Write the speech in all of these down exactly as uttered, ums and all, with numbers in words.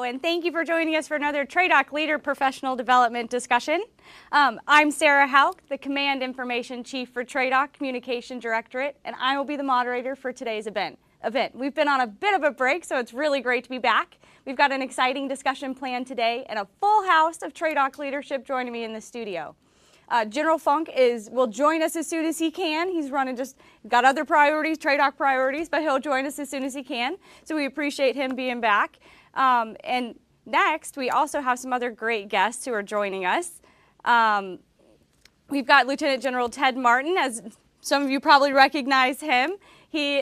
and thank you for joining us for another TRADOC Leader Professional Development discussion. Um, I'm Sarah Hauk, the Command Information Chief for TRADOC Communication Directorate, and I will be the moderator for today's event. event. We've been on a bit of a break, so it's really great to be back. We've got an exciting discussion planned today and a full house of TRADOC leadership joining me in the studio. Uh, General Funk is will join us as soon as he can. He's running just got other priorities, TRADOC priorities, but he'll join us as soon as he can. So we appreciate him being back. Um, and next, we also have some other great guests who are joining us. Um, we've got Lieutenant General Ted Martin, as some of you probably recognize him. He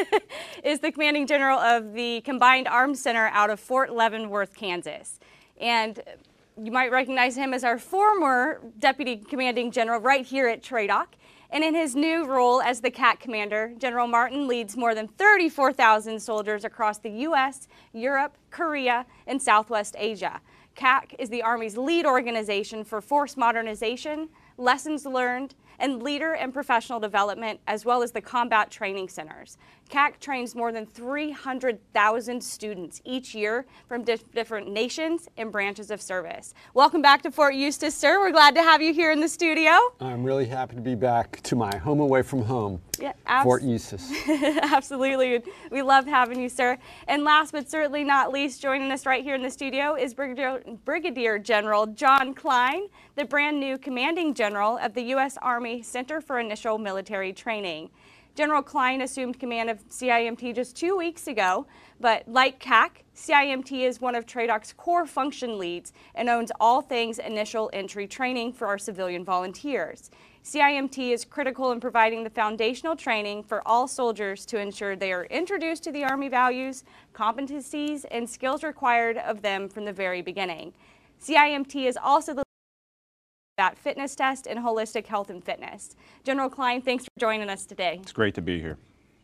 is the Commanding General of the Combined Arms Center out of Fort Leavenworth, Kansas. And you might recognize him as our former Deputy Commanding General right here at TRADOC. And in his new role as the C A C Commander, General Martin leads more than thirty-four thousand soldiers across the U S, Europe, Korea, and Southwest Asia. C A C is the Army's lead organization for force modernization, lessons learned, and leader and professional development, as well as the combat training centers. C A C trains more than three hundred thousand students each year from di different nations and branches of service. Welcome back to Fort Eustis, sir. We're glad to have you here in the studio. I'm really happy to be back to my home away from home, yeah, Fort Eustis. Absolutely. We love having you, sir. And last but certainly not least, joining us right here in the studio is Brigadier, Brigadier General John Kline, the brand new Commanding General of the U S Army Center for Initial Military Training. General Kline assumed command of C I M T just two weeks ago, but like C A C, C I M T is one of TRADOC's core function leads and owns all things initial entry training for our civilian volunteers. C I M T is critical in providing the foundational training for all soldiers to ensure they are introduced to the Army values, competencies, and skills required of them from the very beginning. C I M T is also the that fitness test and holistic health and fitness. General Kline, thanks for joining us today. It's great to be here.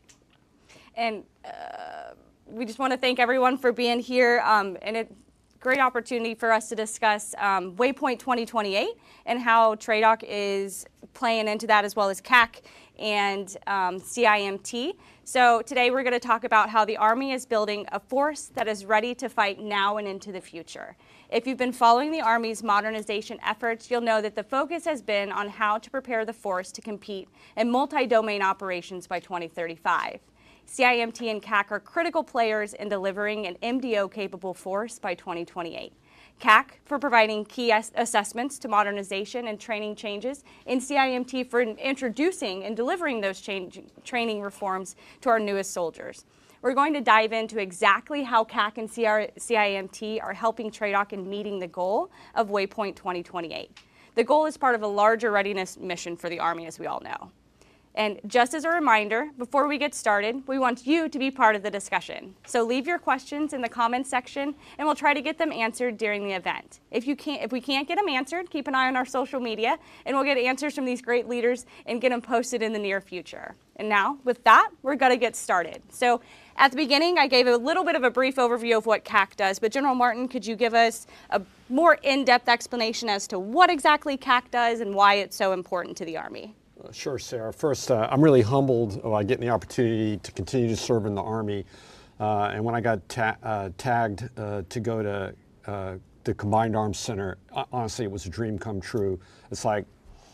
And uh, we just want to thank everyone for being here, um, and it's a great opportunity for us to discuss um, Waypoint twenty twenty-eight and how TRADOC is playing into that, as well as C A C and um, C I M T. So today we're going to talk about how the Army is building a force that is ready to fight now and into the future. If you've been following the Army's modernization efforts, you'll know that the focus has been on how to prepare the force to compete in multi-domain operations by twenty thirty-five. C I M T and C A C are critical players in delivering an M D O-capable force by twenty twenty-eight. C A C for providing key assessments to modernization and training changes, and C I M T for introducing and delivering those change, training reforms to our newest soldiers. We're going to dive into exactly how C A C and C I M T are helping TRADOC in meeting the goal of Waypoint twenty twenty-eight. The goal is part of a larger readiness mission for the Army, as we all know. And just as a reminder, before we get started, we want you to be part of the discussion. So leave your questions in the comments section, and we'll try to get them answered during the event. If you can't, if we can't get them answered, keep an eye on our social media, and we'll get answers from these great leaders and get them posted in the near future. And now, with that, we're going to get started. So at the beginning, I gave a little bit of a brief overview of what C A C does, but General Martin, could you give us a more in-depth explanation as to what exactly C A C does and why it's so important to the Army? Uh, sure, Sarah. First, uh, I'm really humbled by getting the opportunity to continue to serve in the Army. Uh, and when I got ta uh, tagged uh, to go to uh, the Combined Arms Center, honestly, it was a dream come true. It's like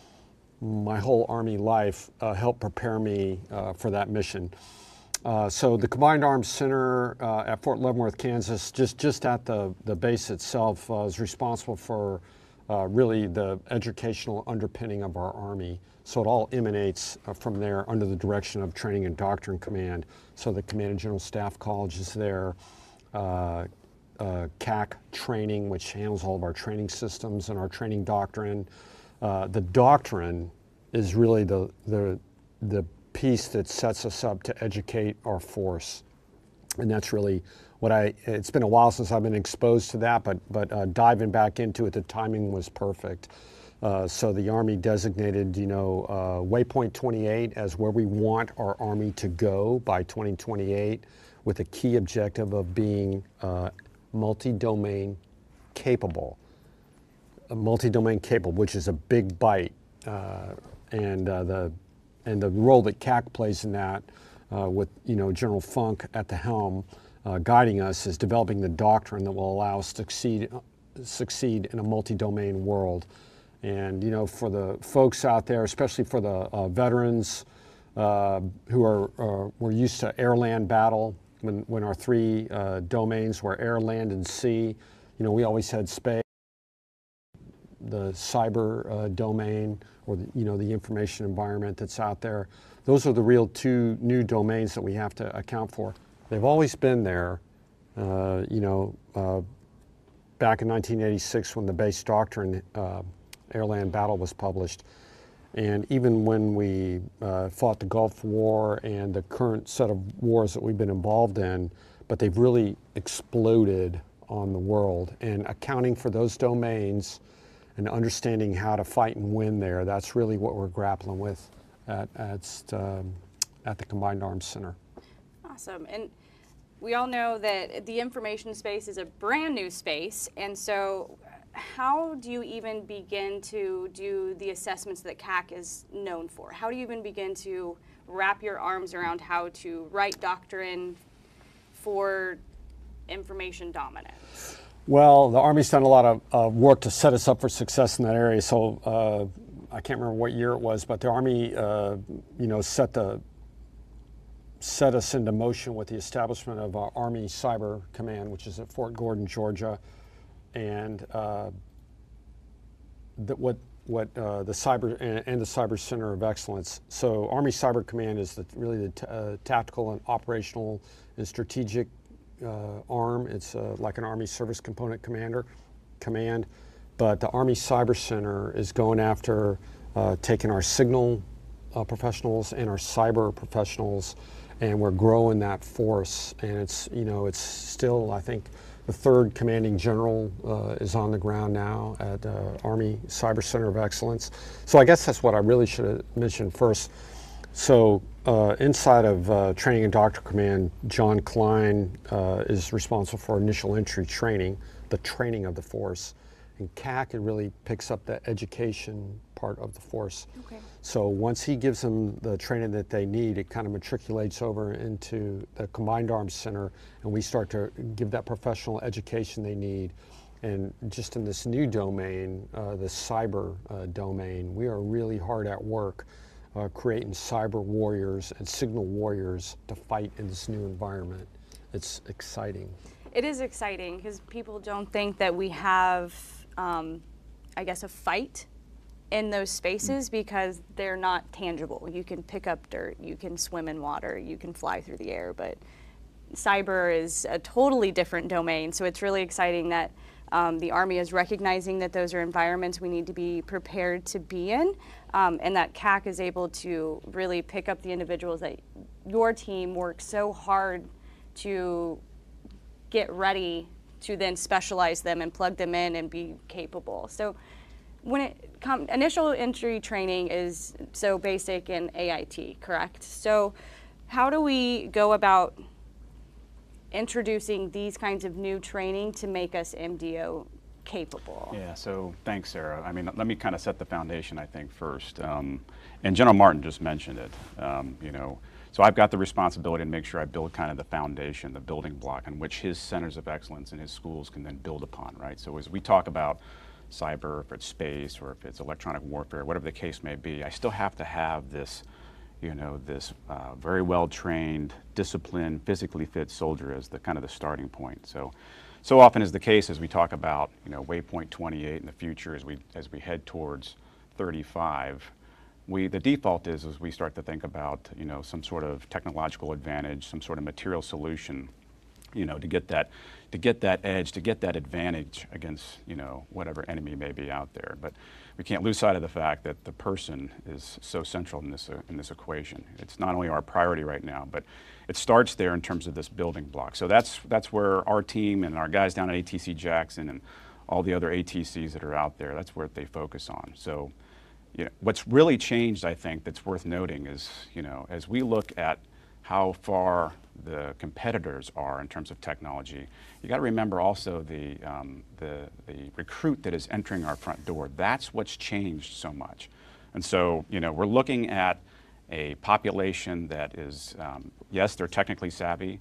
my whole Army life uh, helped prepare me uh, for that mission. Uh, so the Combined Arms Center uh, at Fort Leavenworth, Kansas, just, just at the, the base itself, uh, is responsible for uh, really the educational underpinning of our Army. So it all emanates uh, from there under the direction of Training and Doctrine Command. So the Command and General Staff College is there, uh, uh, C A C training, which handles all of our training systems and our training doctrine. Uh, the doctrine is really the, the, the piece that sets us up to educate our force. And that's really what I, it's been a while since I've been exposed to that, but, but uh, diving back into it, the timing was perfect. Uh, so the Army designated, you know, uh, Waypoint twenty-eight as where we want our Army to go by twenty twenty-eight, with a key objective of being uh, multi-domain capable. Uh, multi-domain capable, which is a big bite, uh, and uh, the and the role that C A C plays in that, uh, with you know General Funk at the helm, uh, guiding us is developing the doctrine that will allow us to succeed, succeed in a multi-domain world. And you know, for the folks out there, especially for the uh, veterans uh, who are uh, were used to air-land battle, when when our three uh, domains were air, land, and sea. You know, we always had space, the cyber uh, domain, or the, you know, the information environment that's out there. Those are the real two new domains that we have to account for. They've always been there. Uh, you know, uh, back in nineteen eighty-six, when the base doctrine uh, air-land battle was published, and even when we uh, fought the Gulf War and the current set of wars that we've been involved in, but they've really exploded on the world. And accounting for those domains and understanding how to fight and win there, that's really what we're grappling with at, at, um, at the Combined Arms Center. Awesome. And we all know that the information space is a brand new space, and so how do you even begin to do the assessments that C A C is known for? How do you even begin to wrap your arms around how to write doctrine for information dominance? Well, the Army's done a lot of uh, work to set us up for success in that area. So uh, I can't remember what year it was, but the Army, uh, you know, set the set us into motion with the establishment of our Army Cyber Command, which is at Fort Gordon, Georgia. And uh, the, what what uh, the cyber and, and the Cyber Center of Excellence. So Army Cyber Command is the, really the t uh, tactical and operational and strategic uh, arm. It's uh, like an Army Service Component Commander command, but the Army Cyber Center is going after uh, taking our signal uh, professionals and our cyber professionals, and we're growing that force. And it's you know it's still, I think, the third commanding general uh, is on the ground now at uh, Army Cyber Center of Excellence. So I guess that's what I really should have mentioned first. So uh, inside of uh, Training and Doctrine Command, John Kline uh, is responsible for initial entry training, the training of the force. And C A C, it really picks up the education part of the force. Okay. So once he gives them the training that they need, it kind of matriculates over into the Combined Arms Center, and we start to give that professional education they need. And just in this new domain, uh, the cyber uh, domain, we are really hard at work uh, creating cyber warriors and signal warriors to fight in this new environment. It's exciting. It is exciting because people don't think that we have, um, I guess, a fight in those spaces because they're not tangible. You can pick up dirt, you can swim in water, you can fly through the air, but cyber is a totally different domain. So it's really exciting that um, the Army is recognizing that those are environments we need to be prepared to be in, um, and that C A C is able to really pick up the individuals that your team works so hard to get ready to then specialize them and plug them in and be capable. So when it come, initial entry training is so basic in A I T, correct? So how do we go about introducing these kinds of new training to make us M D O capable? Yeah, so thanks, Sarah. I mean, let me kind of set the foundation, I think, first. Um, and General Martin just mentioned it, um, you know, so I've got the responsibility to make sure I build kind of the foundation, the building block on which his centers of excellence and his schools can then build upon, right? So as we talk about cyber, if it's space, or if it's electronic warfare, whatever the case may be, I still have to have this, you know, this uh, very well-trained, disciplined, physically fit soldier as the kind of the starting point. So, so often is the case as we talk about, you know, Waypoint twenty-eight in the future as we as we head towards thirty-five. We, the default is, as we start to think about, you know, some sort of technological advantage, some sort of material solution, you know, to get that, to get that edge, to get that advantage against, you know, whatever enemy may be out there. But we can't lose sight of the fact that the person is so central in this, uh, in this equation. It's not only our priority right now, but it starts there in terms of this building block. So that's, that's where our team and our guys down at A T C Jackson and all the other A T Cs that are out there, that's where they focus on. So, you know, what's really changed, I think, that's worth noting is, you know, as we look at how far the competitors are in terms of technology, you got to remember also the, um, the, the recruit that is entering our front door. That's what's changed so much. And so, you know, we're looking at a population that is, um, yes, they're technically savvy,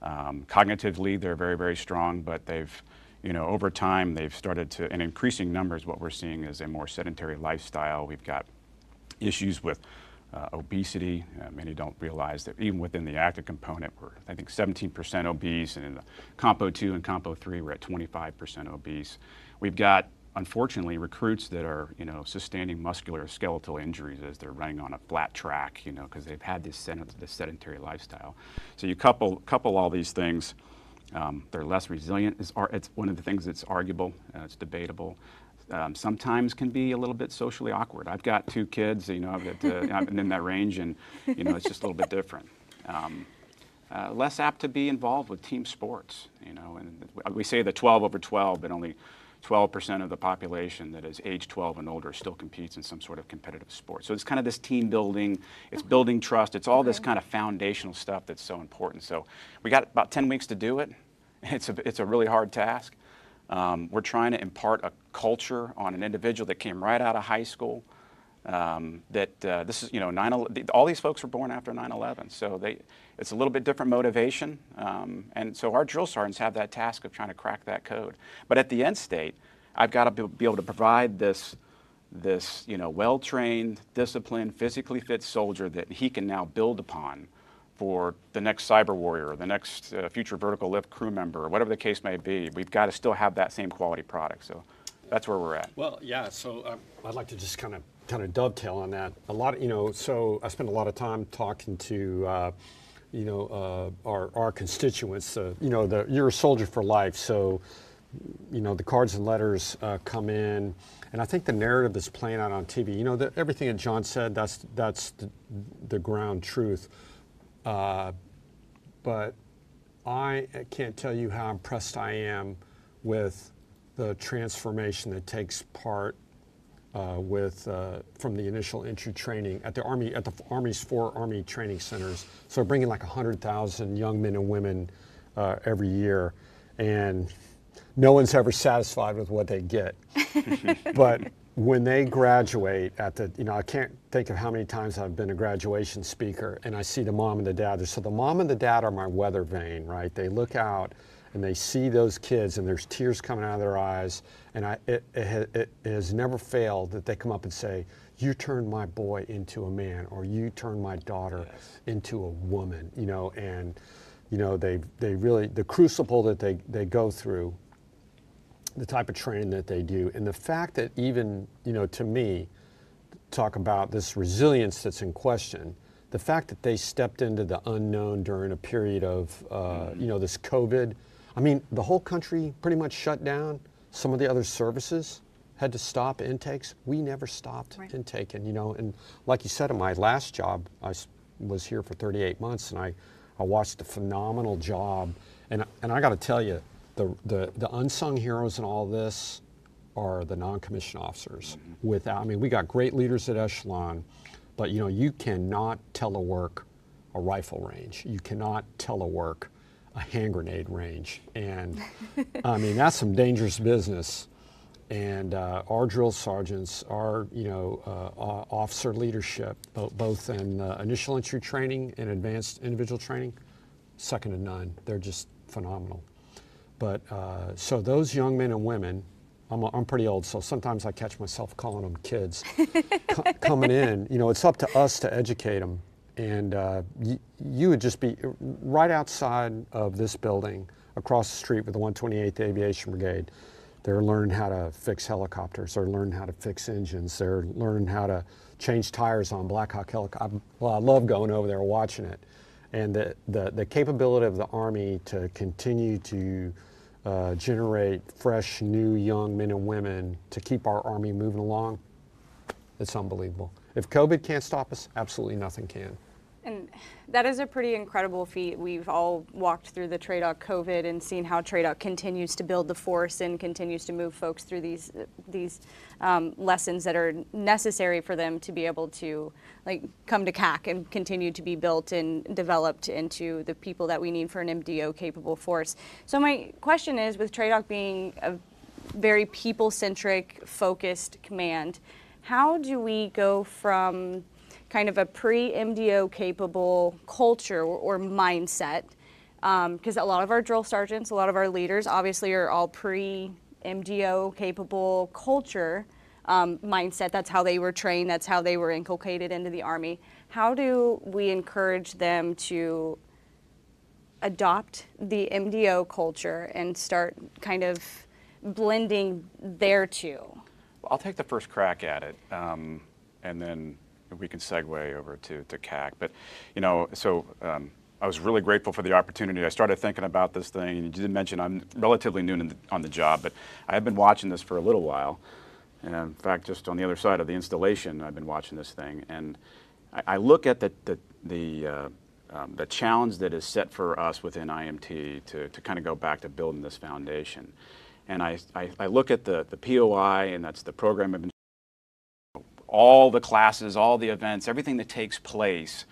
Um, cognitively, they're very, very strong, but they've, you know, over time, they've started to, in increasing numbers, what we're seeing is a more sedentary lifestyle. We've got issues with uh, obesity. Uh, many don't realize that even within the active component, we're, I think, seventeen percent obese, and in the Compo two and Compo three, we're at twenty-five percent obese. We've got, unfortunately, recruits that are, you know, sustaining muscular skeletal injuries as they're running on a flat track, you know, because they've had this, this sedentary lifestyle. So you couple, couple all these things, um, they're less resilient. It's, it's one of the things that's arguable, uh, it's debatable. Um, sometimes can be a little bit socially awkward. I've got two kids, you know, that uh, I'm in that range, and, you know, it's just a little bit different. Um, uh, less apt to be involved with team sports, you know, and we say the twelve over twelve, but only twelve percent of the population that is age twelve and older still competes in some sort of competitive sport. So it's kind of this team building, it's building trust, it's all okay. This kind of foundational stuff that's so important. So we got about ten weeks to do it. It's a, it's a really hard task. Um, we're trying to impart a culture on an individual that came right out of high school. Um, that uh, this is, you know, nine, all these folks were born after nine eleven, so they, it's a little bit different motivation, um, and so our drill sergeants have that task of trying to crack that code. But at the end state, I've got to be able to provide this, this, you know, well-trained, disciplined, physically fit soldier that he can now build upon for the next cyber warrior, or the next uh, future vertical lift crew member, or whatever the case may be. We've got to still have that same quality product. So that's where we're at. Well, yeah. So um, I'd like to just kind of kind of dovetail on that. A lot, of, you know. So I spend a lot of time talking to, uh, you know, uh, our our constituents. Uh, you know, the, you're a soldier for life. So, you know, the cards and letters uh, come in, and I think the narrative that's playing out on T V. You know, the, everything that John said. That's that's the, the ground truth. Uh, but I can't tell you how impressed I am with the transformation that takes part uh, with uh, from the initial entry training at the Army, at the Army's four Army training centers. So bringing like one hundred thousand young men and women uh, every year, and no one's ever satisfied with what they get. But when they graduate at the, you know, I can't think of how many times I've been a graduation speaker and I see the mom and the dad. So the mom and the dad are my weather vane, right? They look out and they see those kids and there's tears coming out of their eyes. And I, it, it, it has never failed that they come up and say, you turned my boy into a man, or you turned my daughter yes. into a woman, you know, and, you know, they, they really, the crucible that they, they go through, the type of training that they do, and the fact that even, you know, to me, talk about this resilience that's in question, the fact that they stepped into the unknown during a period of, uh, you know, this COVID. I mean, the whole country pretty much shut down. Some of the other services had to stop intakes. We never stopped right. intaking, you know, and like you said, in my last job, I was here for thirty-eight months, and I, I watched a phenomenal job, and, and I got to tell you, The, the, the unsung heroes in all this are the non-commissioned officers. Mm-hmm. Without, I mean, we got great leaders at echelon, but you know, you cannot telework a rifle range. You cannot telework a hand grenade range. And I mean, that's some dangerous business. And uh, our drill sergeants, our, you know, uh, officer leadership, both, both in uh, initial entry training and advanced individual training, second to none. They're just phenomenal. But uh, so those young men and women, I'm, I'm pretty old, so sometimes I catch myself calling them kids, co coming in. You know, it's up to us to educate them. And uh, you, you would just be right outside of this building, across the street with the one twenty-eighth Aviation Brigade. They're learning how to fix helicopters. They're learning how to fix engines. They're learning how to change tires on Black Hawk helicopters. Well, I love going over there watching it. And the, the, the capability of the Army to continue to Uh, generate fresh, new, young men and women to keep our Army moving along, it's unbelievable. If COVID can't stop us, absolutely nothing can. And that is a pretty incredible feat. We've all walked through the TRADOC COVID and seen how TRADOC continues to build the force and continues to move folks through these these um, lessons that are necessary for them to be able to like come to C A C and continue to be built and developed into the people that we need for an M D O capable force. So my question is, with TRADOC being a very people-centric, focused command, how do we go from kind of a pre-M D O capable culture or, or mindset because um, a lot of our drill sergeants, a lot of our leaders obviously are all pre-M D O capable culture um, mindset. That's how they were trained. That's how they were inculcated into the Army. How do we encourage them to adopt the M D O culture and start kind of blending their two? Well, I'll take the first crack at it, um, and then we can segue over to, to C A C. But, you know, so um, I was really grateful for the opportunity. I started thinking about this thing, and you did mention I'm relatively new in the, on the job, but I have been watching this for a little while. And in fact, just on the other side of the installation, I've been watching this thing. And I, I look at the, the, the uh, Um, the challenge that is set for us within I M T to, to kind of go back to building this foundation. And I, I, I look at the, the P O I, and that's the program of all the classes, all the events, everything that takes place.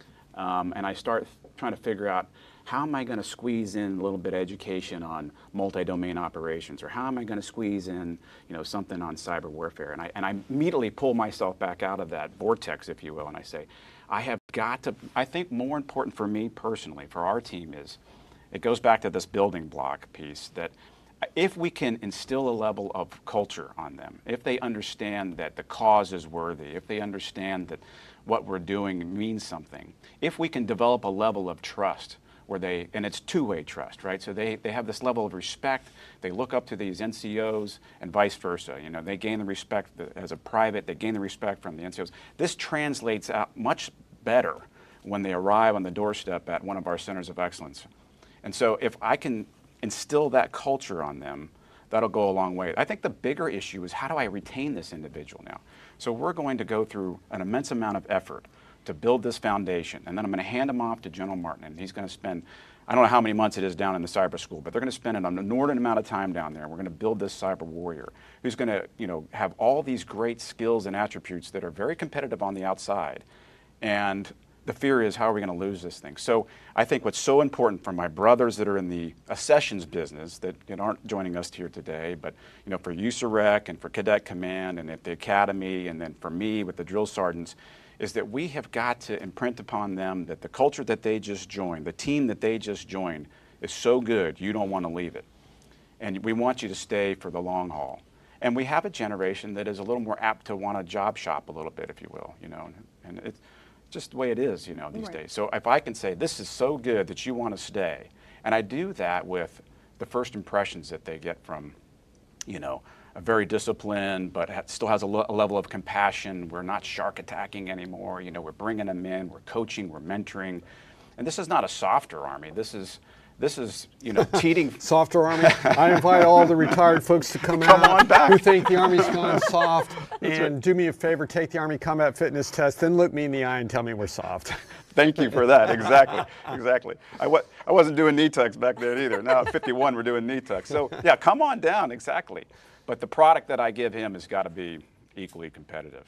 Um, and I start trying to figure out, how am I going to squeeze in a little bit of education on multi-domain operations, or how am I going to squeeze in, you know, something on cyber warfare? And I, and I immediately pull myself back out of that vortex, if you will, and I say, I have got to, I think more important for me personally, for our team, is, it goes back to this building block piece, that if we can instill a level of culture on them, if they understand that the cause is worthy, if they understand that what we're doing means something, if we can develop a level of trust where they, and it's two-way trust, right? So they, they have this level of respect, they look up to these N C Os, and vice versa. You know, they gain the respect as a private, they gain the respect from the N C Os. This translates out much better when they arrive on the doorstep at one of our centers of excellence. And so if I can instill that culture on them, that'll go a long way. I think the bigger issue is, how do I retain this individual now? So we're going to go through an immense amount of effort to build this foundation, and then I'm going to hand him off to General Martin, and he's going to spend, I don't know how many months it is down in the cyber school, but they're going to spend an inordinate amount of time down there. We're going to build this cyber warrior who's going to, you know, have all these great skills and attributes that are very competitive on the outside. And the fear is, how are we going to lose this thing? So I think what's so important for my brothers that are in the accessions business that, you know, aren't joining us here today, but, you know, for U S A R E C and for Cadet Command and at the Academy, and then for me with the drill sergeants, is that we have got to imprint upon them that the culture that they just joined, the team that they just joined, is so good, you don't want to leave it. And we want you to stay for the long haul. And we have a generation that is a little more apt to want to job shop a little bit, if you will, you know, and it's just the way it is, you know, these right. days. So if I can say, this is so good that you want to stay, and I do that with the first impressions that they get from, you know, a very disciplined, but ha still has a, a level of compassion. We're not shark attacking anymore. You know, we're bringing them in, we're coaching, we're mentoring. And this is not a softer Army. This is, this is, you know, teaching. Softer Army. I invite all the retired folks to come, come out on back. who think the Army's gone soft, and right. do me a favor, take the Army combat fitness test, then look me in the eye and tell me we're soft. Thank you for that. Exactly. Exactly. I, wa I wasn't doing knee tucks back then either. Now at fifty-one, we're doing knee tucks. So yeah, come on down. Exactly. But the product that I give him has got to be equally competitive.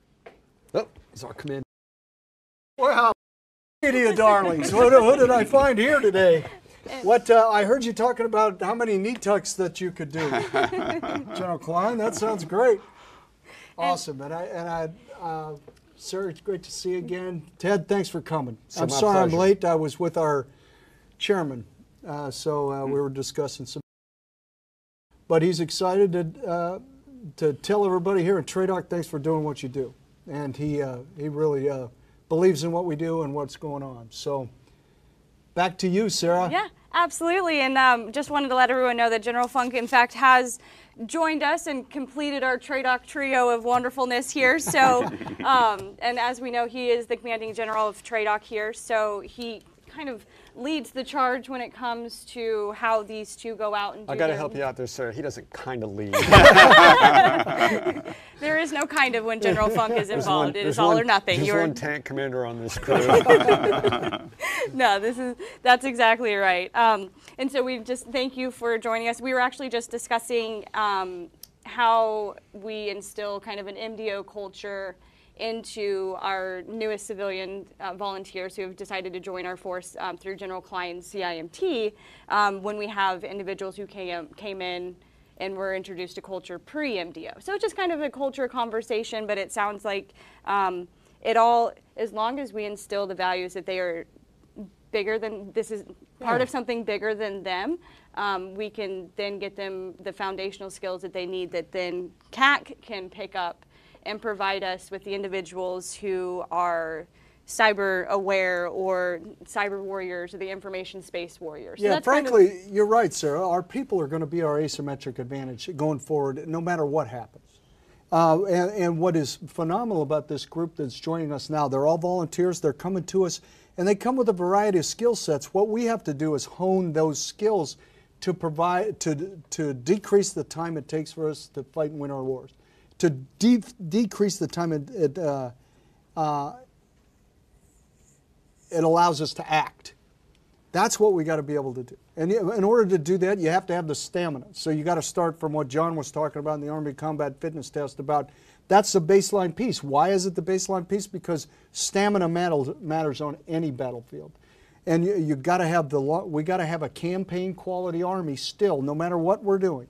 Oh, it's our command. Well, idiot darlings, what, what did I find here today? What uh, I heard you talking about how many knee tucks that you could do. General Kline, that sounds great. Awesome. And I, and I uh, sir, it's great to see you again. Ted, thanks for coming. So I'm my sorry pleasure. I'm late. I was with our chairman, uh, so uh, mm-hmm. we were discussing some. But he's excited to, uh, to tell everybody here at TRADOC, thanks for doing what you do. And he, uh, he really uh, believes in what we do and what's going on. So back to you, Sarah. Yeah, absolutely. And um, just wanted to let everyone know that General Funk, in fact, has joined us and completed our TRADOC trio of wonderfulness here. So, um, and as we know, he is the commanding general of TRADOC here. So he kind of leads the charge when it comes to how these two go out and do I got to their... help you out there, sir. He doesn't kind of lead. There is no kind of when General Funk is involved. One, it is all one, or nothing. There's You're... one tank commander on this crew. No, this is that's exactly right. Um, and so we just thank you for joining us. We were actually just discussing um, how we instill kind of an M D O culture into our newest civilian uh, volunteers who have decided to join our force um, through General Kline's C I M T um, when we have individuals who came, came in and were introduced to culture pre-M D O. So it's just kind of a culture conversation, but it sounds like um, it all, as long as we instill the values that they are bigger than, this is part Yeah. of something bigger than them, um, we can then get them the foundational skills that they need that then C A C can pick up and provide us with the individuals who are cyber aware or cyber warriors or the information space warriors. So Yeah, that's kind of- frankly, you're right, Sarah. Our people are going to be our asymmetric advantage going forward, no matter what happens. Uh, and, and what is phenomenal about this group that's joining us now, they're all volunteers, they're coming to us, and they come with a variety of skill sets. What we have to do is hone those skills to provide, to, to decrease the time it takes for us to fight and win our wars, to de decrease the time it, it, uh, uh, it allows us to act. That's what we got to be able to do. And in order to do that, you have to have the stamina. So you got to start from what John was talking about in the Army Combat Fitness Test about, that's the baseline piece. Why is it the baseline piece? Because stamina matters, matters on any battlefield. And you, you got to have the, we got to have a campaign quality Army still, no matter what we're doing.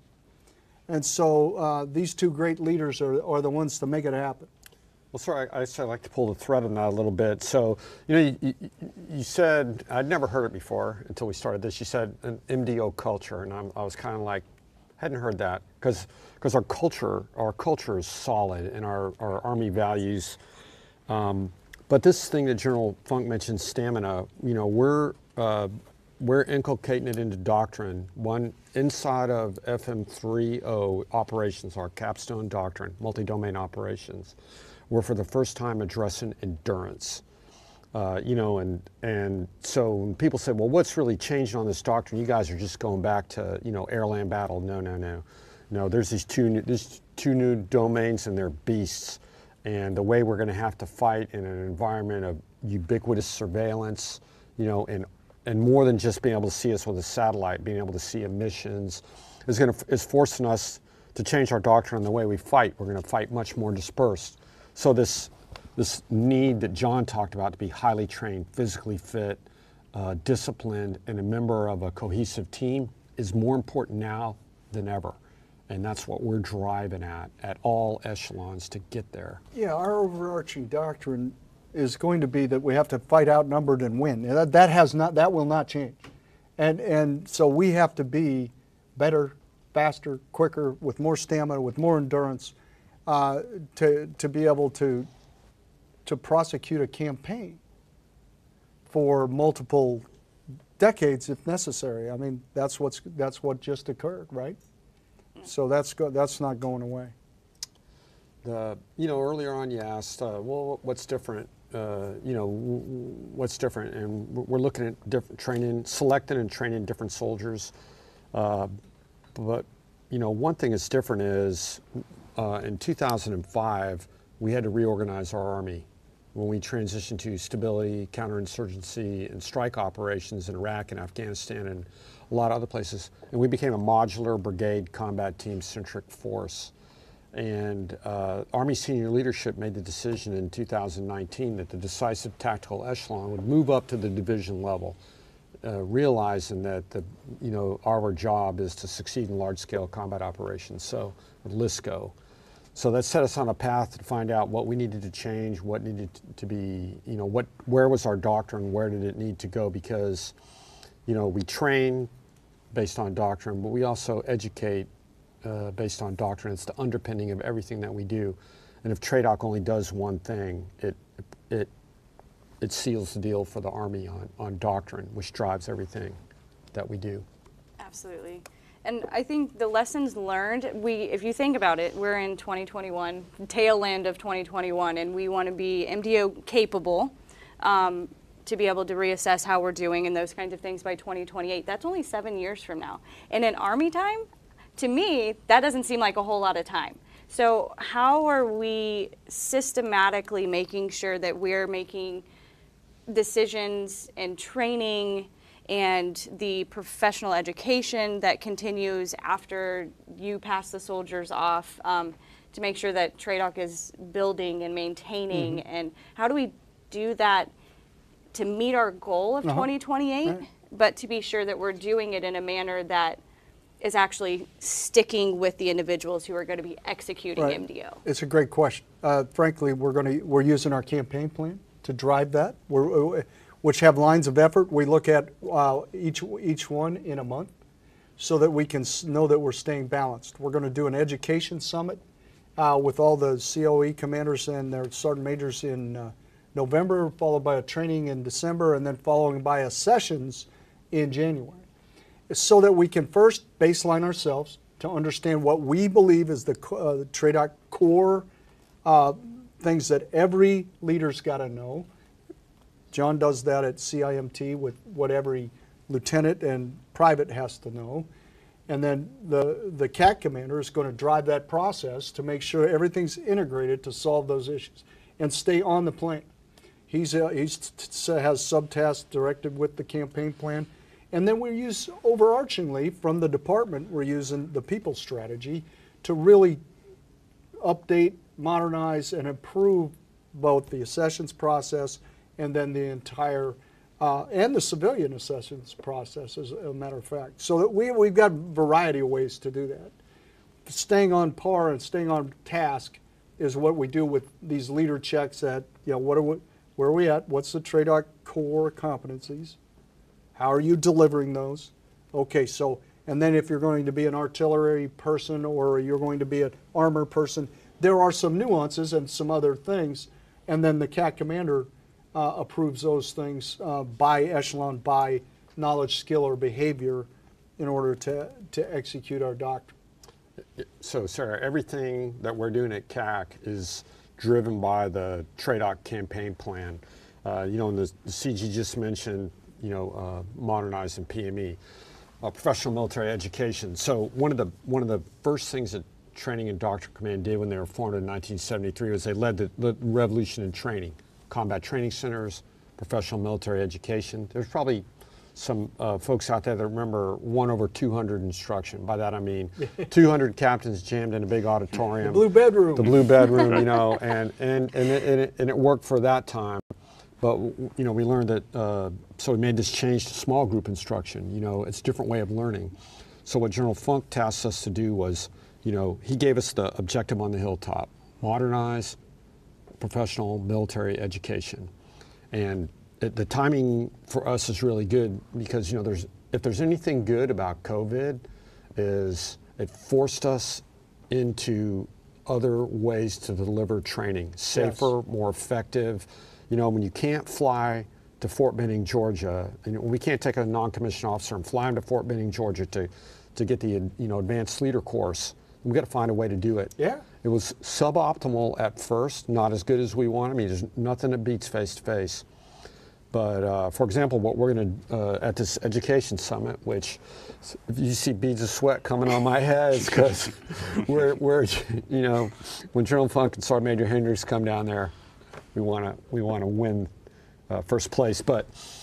And so uh, these two great leaders are, are the ones to make it happen. Well, sir, I, I'd like to pull the thread on that a little bit. So, you know, you, you, you said, I'd never heard it before until we started this, you said an M D O culture, and I'm, I was kind of like, hadn't heard that, because because our culture, our culture is solid, and our, our Army values. Um, but this thing that General Funk mentioned, stamina, you know, we're, uh, we're inculcating it into doctrine. One, inside of F M three oh operations, our capstone doctrine, multi-domain operations, we're for the first time addressing endurance. Uh, you know, and and so when people say, well, what's really changed on this doctrine? You guys are just going back to, you know, air-land battle. No, no, no. No, there's these two new, there's two new domains, and they're beasts. And the way we're going to have to fight in an environment of ubiquitous surveillance, you know, and and more than just being able to see us with a satellite, being able to see emissions, is going to is forcing us to change our doctrine and the way we fight. We're going to fight much more dispersed. So this this need that John talked about to be highly trained, physically fit, uh, disciplined, and a member of a cohesive team is more important now than ever. And that's what we're driving at, at all echelons to get there. Yeah, our overarching doctrine is going to be that we have to fight outnumbered and win. That, that has not, that will not change. And, and so we have to be better, faster, quicker, with more stamina, with more endurance, uh, to, to be able to, to prosecute a campaign for multiple decades if necessary. I mean, that's, what's, that's what just occurred, right? So that's, go, that's not going away. The, you know, earlier on you asked, uh, well, what's different? Uh, you know, what's different? And we're looking at different training, selecting and training different soldiers. Uh, but, you know, one thing that's different is uh, in two thousand five, we had to reorganize our Army when we transitioned to stability, counterinsurgency, and strike operations in Iraq and Afghanistan and a lot of other places. And we became a modular brigade combat team-centric force. And uh, Army senior leadership made the decision in two thousand nineteen that the decisive tactical echelon would move up to the division level, uh, realizing that the, you know, our job is to succeed in large-scale combat operations. So, LISCO. So that set us on a path to find out what we needed to change, what needed to be, you know, what, where was our doctrine, where did it need to go? Because, you know, we train based on doctrine, but we also educate uh, based on doctrine. It's the underpinning of everything that we do. And if TRADOC only does one thing, it, it, it seals the deal for the Army on, on doctrine, which drives everything that we do. Absolutely. And I think the lessons learned, we, if you think about it, we're in twenty twenty-one, tail end of twenty twenty-one, and we want to be M D O capable um, to be able to reassess how we're doing and those kinds of things by twenty twenty-eight. That's only seven years from now. And in Army time, to me, that doesn't seem like a whole lot of time. So how are we systematically making sure that we're making decisions and training and the professional education that continues after you pass the soldiers off um, to make sure that TRADOC is building and maintaining? Mm-hmm. And how do we do that to meet our goal of uh-huh. twenty twenty-eight, right, but to be sure that we're doing it in a manner that is actually sticking with the individuals who are going to be executing right. M D O? It's a great question. Uh, frankly, we're going to we're using our campaign plan to drive that. We're which have lines of effort. We look at uh, each, each one in a month so that we can know that we're staying balanced. We're going to do an education summit uh, with all the C O E commanders and their sergeant majors in uh, November, followed by a training in December, and then following by a sessions in January, so that we can first baseline ourselves to understand what we believe is the uh, TRADOC core uh, things that every leader's got to know. John does that at C I M T with what every lieutenant and private has to know. And then the, the C A C commander is going to drive that process to make sure everything's integrated to solve those issues and stay on the plan. He's, uh, he's t has subtasks directed with the campaign plan. And then we use, overarchingly, from the department, we're using the people strategy to really update, modernize, and improve both the accessions process and then the entire, uh, and the civilian accessions process, as a matter of fact. So that we, we've got a variety of ways to do that. Staying on par and staying on task is what we do with these leader checks at, you know, what are we, where are we at? What's the TRADOC core competencies? How are you delivering those? Okay, so, and then if you're going to be an artillery person or you're going to be an armor person, there are some nuances and some other things, and then the C A C commander uh, approves those things uh, by echelon, by knowledge, skill, or behavior in order to, to execute our doctrine. So, Sarah, everything that we're doing at C A C is driven by the TRADOC campaign plan. Uh, you know, and the, the C G just mentioned, you know, uh, modernizing P M E, uh, professional military education. So one of the one of the first things that Training and Doctrine Command did when they were formed in nineteen seventy-three was they led the, the revolution in training, combat training centers, professional military education. There's probably some uh, folks out there that remember one over two hundred instruction. By that I mean two hundred captains jammed in a big auditorium. The blue bedroom. The blue bedroom, you know, and and and it, and it, and it worked for that time. But, you know, we learned that, uh, so we made this change to small group instruction. You know, it's a different way of learning. So what General Funk tasked us to do was, you know, he gave us the objective on the hilltop: modernize professional military education. And it, the timing for us is really good because, you know, there's, if there's anything good about COVID is it forced us into other ways to deliver training, safer, yes. more effective. You know, when you can't fly to Fort Benning, Georgia, and we can't take a non-commissioned officer and fly him to Fort Benning, Georgia to, to get the, you know, advanced leader course, we've got to find a way to do it. Yeah. It was suboptimal at first, not as good as we want. I mean, there's nothing that beats face-to-face. But, uh, for example, what we're going to, uh, at this education summit, which if you see beads of sweat coming on my head, it's because we're, we're, you know, when General Funk and Sergeant Major Hendricks come down there, we want to we want to win uh, first place. But,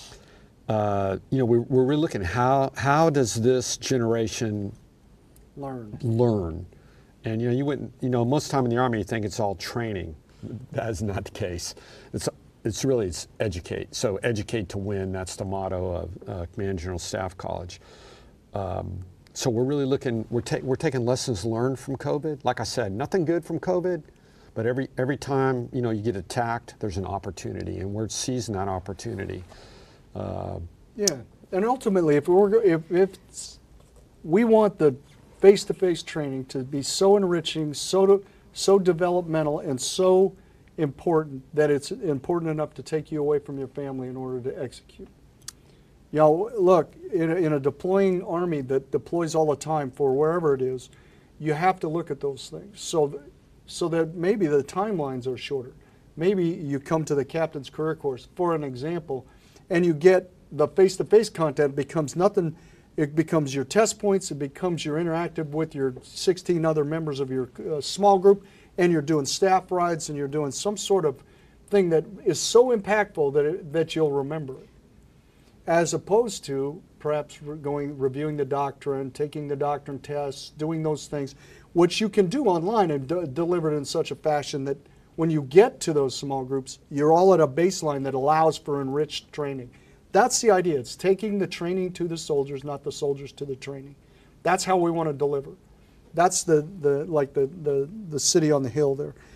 uh, you know, we, we're really looking at how, how does this generation learn? learn? And, you know, you wouldn't, you know, most of the time in the Army you think it's all training. That is not the case. It's It's really, it's educate. So educate to win, that's the motto of uh, Command General Staff College. Um, so we're really looking, we're, ta we're taking lessons learned from COVID. Like I said, nothing good from COVID, but every, every time, you know, you get attacked, there's an opportunity, and we're seizing that opportunity. Uh, yeah, and ultimately, if, we're, if, if we want the face-to-face training to be so enriching, so, to, so developmental, and so important that it's important enough to take you away from your family in order to execute. You know, look, in a, in a deploying army that deploys all the time for wherever it is, you have to look at those things so that, so that maybe the timelines are shorter. Maybe you come to the captain's career course, for an example, and you get the face-to-face content becomes nothing. It becomes your test points. It becomes your interactive with your sixteen other members of your uh, small group, and you're doing staff rides, and you're doing some sort of thing that is so impactful that, it, that you'll remember it. As opposed to perhaps going, reviewing the doctrine, taking the doctrine tests, doing those things, which you can do online and de deliver it in such a fashion that when you get to those small groups, you're all at a baseline that allows for enriched training. That's the idea. It's taking the training to the soldiers, not the soldiers to the training. That's how we want to deliver. That's the, the like the, the, the city on the hill there.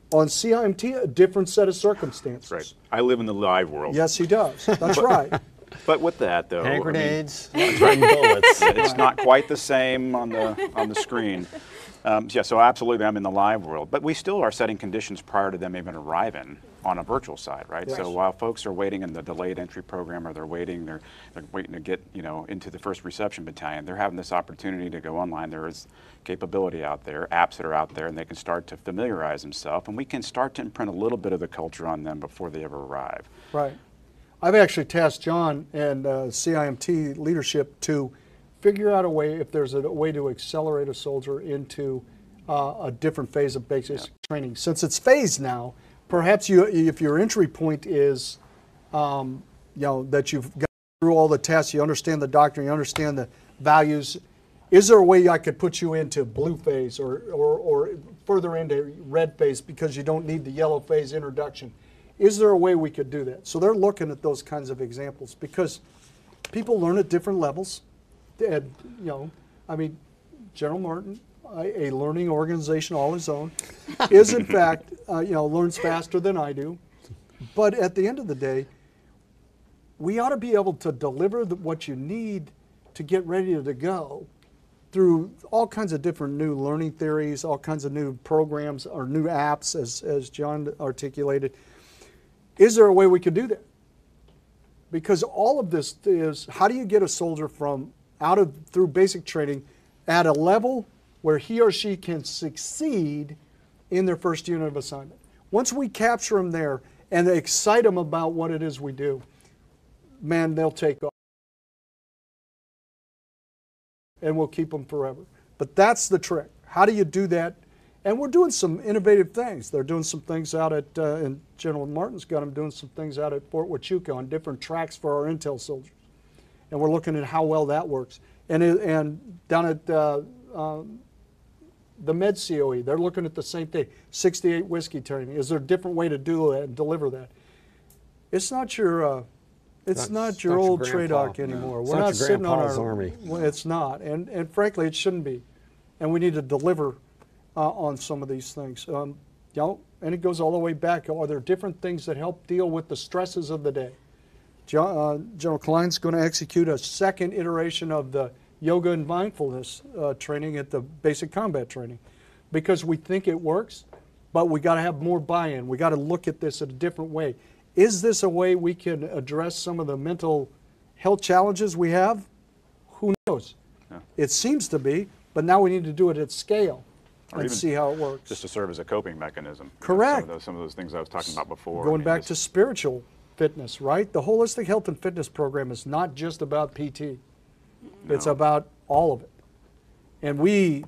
On C I M T, a different set of circumstances. Right. I live in the live world. Yes, he does. That's right. But with that, though, Hand I mean, grenades, and bullets. it's not quite the same on the on the screen. Um, yeah, so absolutely, I'm in the live world, but we still are setting conditions prior to them even arriving on a virtual side, right? Yes. So while folks are waiting in the delayed entry program, or they're waiting, they're, they're waiting to get, you know, into the first reception battalion, they're having this opportunity to go online. There is capability out there, apps that are out there, and they can start to familiarize themselves, and we can start to imprint a little bit of the culture on them before they ever arrive. Right. I've actually tasked John and uh, C I M T leadership to figure out a way, if there's a way to accelerate a soldier into uh, a different phase of basic yeah. training. Since it's phased now, perhaps you, if your entry point is, um, you know, that you've got through all the tests, you understand the doctrine, you understand the values, is there a way I could put you into blue phase or, or, or further into red phase because you don't need the yellow phase introduction? Is there a way we could do that? So they're looking at those kinds of examples because people learn at different levels. And, you know, I mean, General Martin, a, a learning organization all his own, is in fact, uh, you know, learns faster than I do. But at the end of the day, we ought to be able to deliver the, what you need to get ready to go through all kinds of different new learning theories, all kinds of new programs or new apps, as, as John articulated. Is there a way we could do that? Because all of this is, how do you get a soldier from out of through basic training at a level where he or she can succeed in their first unit of assignment? Once we capture them there and excite them about what it is we do, man, they'll take off. And we'll keep them forever. But that's the trick. How do you do that? And we're doing some innovative things. They're doing some things out at, uh, and General Martin's got them doing some things out at Fort Huachuca on different tracks for our intel soldiers. And we're looking at how well that works. And, it, and down at uh, um, the Med C O E, they're looking at the same thing, sixty-eight whiskey training. Is there a different way to do that and deliver that? It's not your, uh, it's That's, not your not old your TRADOC anymore. It's We're not not your sitting on grandpa's our army. Well, it's not, and and frankly, it shouldn't be. And we need to deliver uh, on some of these things. Um, you know, and it goes all the way back. Are there different things that help deal with the stresses of the day? John, uh, General Kline's going to execute a second iteration of the yoga and mindfulness uh, training at the basic combat training, because we think it works, but we got to have more buy-in. We got to look at this in a different way. Is this a way we can address some of the mental health challenges we have? Who knows? Yeah. It seems to be, but now we need to do it at scale or and see how it works. Just to serve as a coping mechanism. Correct. You know, some, of those, some of those things I was talking about before. Going I mean, back this, to spiritual fitness, right? The holistic health and fitness program is not just about P T. No. It's about all of it. And we,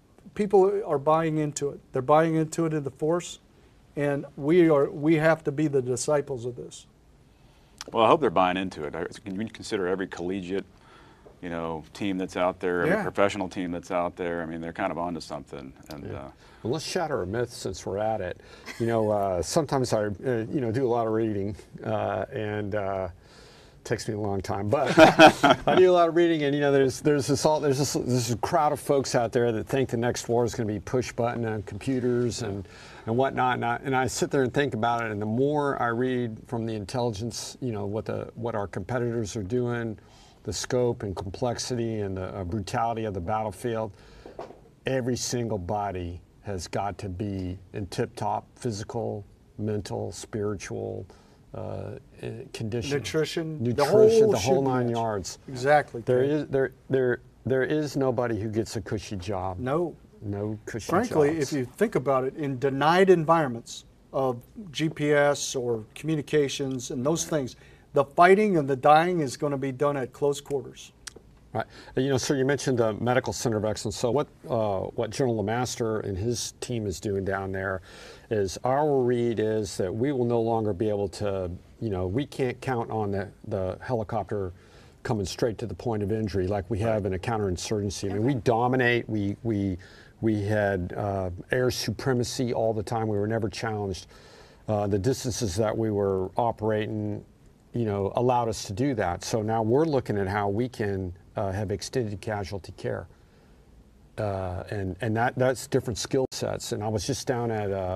people are buying into it. They're buying into it in the force, and we are. We have to be the disciples of this. Well, I hope they're buying into it. Can you consider every collegiate, you know, team that's out there, every yeah. professional team that's out there? I mean, they're kind of onto something. And yeah. uh, well, let's shatter a myth since we're at it. You know, uh, sometimes I, uh, you know, do a lot of reading, uh, and uh, it takes me a long time, but I do a lot of reading, and you know, there's there's this all there's this, this crowd of folks out there that think the next war is going to be push button on computers and and whatnot, and I, and I sit there and think about it, and the more I read from the intelligence, you know, what the what our competitors are doing, the scope and complexity and the uh, brutality of the battlefield, every single body has got to be in tip-top physical, mental, spiritual uh, condition. Nutrition, Nutrition, the whole, the whole nine match. yards. Exactly. There is there there there is nobody who gets a cushy job. No. No cushy Frankly, jobs. if you think about it, in denied environments of G P S or communications and those things, the fighting and the dying is going to be done at close quarters. Right. You know, sir, you mentioned the Medical Center of Excellence. So what uh, what General LeMaster and his team is doing down there is our read is that we will no longer be able to, you know, we can't count on the, the helicopter coming straight to the point of injury like we have in a counterinsurgency. I mean, we dominate, we, we, we had uh, air supremacy all the time. We were never challenged. Uh, the distances that we were operating, you know, allowed us to do that. So now we're looking at how we can uh, have extended casualty care. Uh, and and that, that's different skill sets. And I was just down at uh,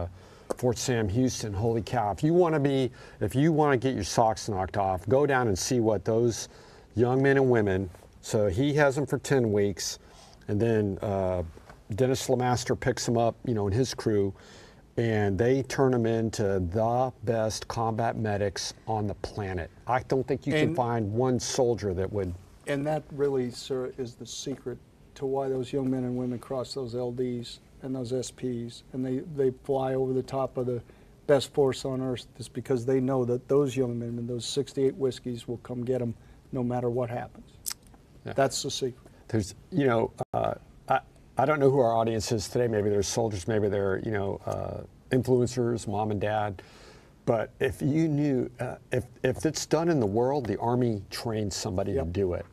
Fort Sam Houston, holy cow. If you want to be, if you want to get your socks knocked off, go down and see what those young men and women, so he has them for ten weeks, and then uh, Dennis Lemaster picks them up, you know, and his crew, and they turn them into the best combat medics on the planet. I don't think you And- can find one soldier that would. And that really, sir, is the secret to why those young men and women cross those L Ds and those S Ps, and they, they fly over the top of the best force on earth, is because they know that those young men and those sixty-eight whiskeys will come get them no matter what happens. Yeah. That's the secret. There's, you know, uh, I, I don't know who our audience is today. Maybe they're soldiers, maybe they're, you know, uh, influencers, mom and dad. But if you knew, uh, if, if it's done in the world, the Army trains somebody Yep. to do it.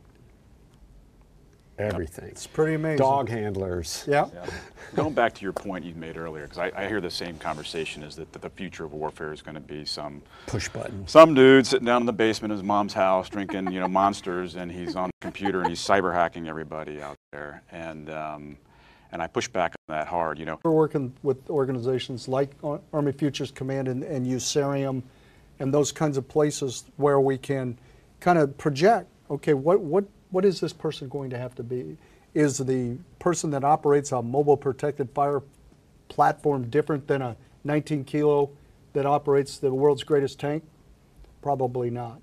Everything. It's pretty amazing. Dog handlers. Yeah. Yeah. Going back to your point you made earlier, because I, I hear the same conversation, is that, that the future of warfare is going to be some Push button. some dude sitting down in the basement of his mom's house drinking, you know, Monsters, and he's on the computer and he's cyber hacking everybody out there. And um, and I push back on that hard, you know. We're working with organizations like Ar- Army Futures Command and, and U S A R I U M and those kinds of places where we can kind of project, okay, what, what, what is this person going to have to be? Is the person that operates a mobile protected fire platform different than a nineteen kilo that operates the world's greatest tank? Probably not.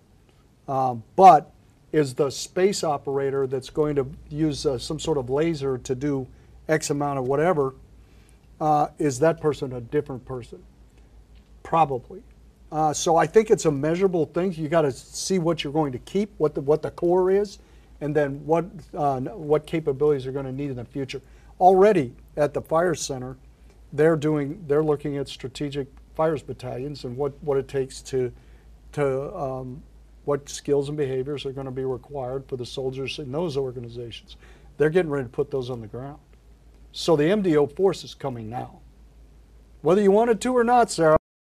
Um, but is the space operator that's going to use uh, some sort of laser to do X amount of whatever, uh, is that person a different person? Probably. Uh, so I think it's a measurable thing. You got to see what you're going to keep, what the what the core is, and then what uh, what capabilities are going to need in the future. Already at the fire center, they're doing they're looking at strategic fires battalions and what what it takes to to um, what skills and behaviors are going to be required for the soldiers in those organizations. They're getting ready to put those on the ground. So the M D O force is coming now, whether you wanted to or not, Sarah.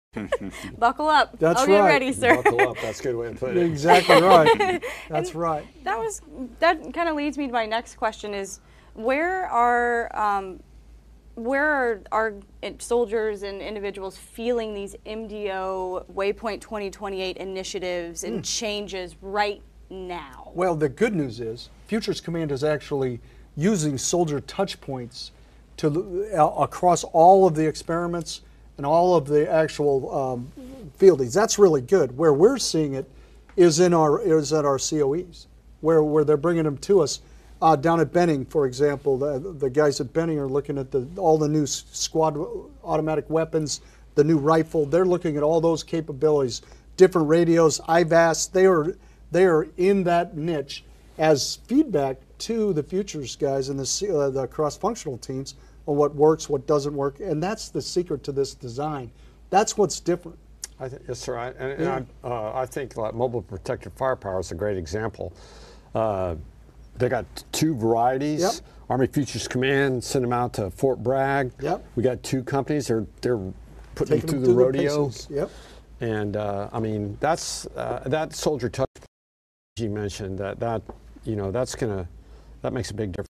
Buckle up. That's I'll get right. ready, sir. Buckle up. That's a good way to put it. Exactly right. That's right. That was that kind of leads me to my next question: is where are um, where are our soldiers and individuals feeling these M D O Waypoint twenty twenty-eight initiatives and changes right now? Well, the good news is Futures Command is actually using soldier touch points to uh, across all of the experiments and all of the actual um, fieldings. That's really good. Where we're seeing it is in our is at our C O Es, where where they're bringing them to us. Uh, down at Benning, for example, the, the guys at Benning are looking at the, all the new squad automatic weapons, the new rifle. They're looking at all those capabilities, different radios, I V A S. They are they are in that niche as feedback to the futures guys and the uh, the cross-functional teams on what works, what doesn't work, and that's the secret to this design. That's what's different. I th yes, sir. I, and, and Yeah. I, uh, I think like mobile protected firepower is a great example. Uh, they got two varieties. Yep. Army Futures Command sent them out to Fort Bragg. Yep. We got two companies. They're they're putting Taking them through them the rodeo. paces. Yep. And uh, I mean that's uh, that soldier touch you mentioned that that you know that's gonna that makes a big difference.